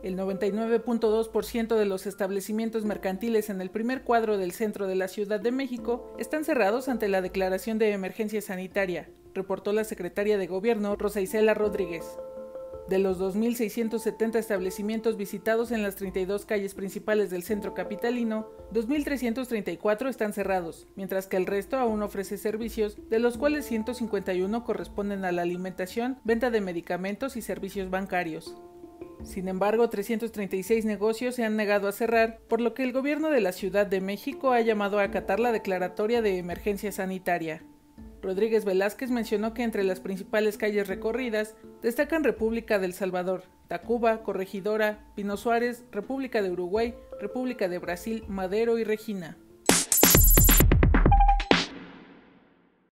El 99.2% de los establecimientos mercantiles en el primer cuadro del centro de la Ciudad de México están cerrados ante la declaración de emergencia sanitaria, reportó la secretaria de Gobierno Rosa Isela Rodríguez. De los 2.670 establecimientos visitados en las 32 calles principales del centro capitalino, 2.334 están cerrados, mientras que el resto aún ofrece servicios, de los cuales 151 corresponden a la alimentación, venta de medicamentos y servicios bancarios. Sin embargo, 336 negocios se han negado a cerrar, por lo que el gobierno de la Ciudad de México ha llamado a acatar la declaratoria de emergencia sanitaria. Rodríguez Velázquez mencionó que entre las principales calles recorridas destacan República del Salvador, Tacuba, Corregidora, Pino Suárez, República de Uruguay, República de Brasil, Madero y Regina.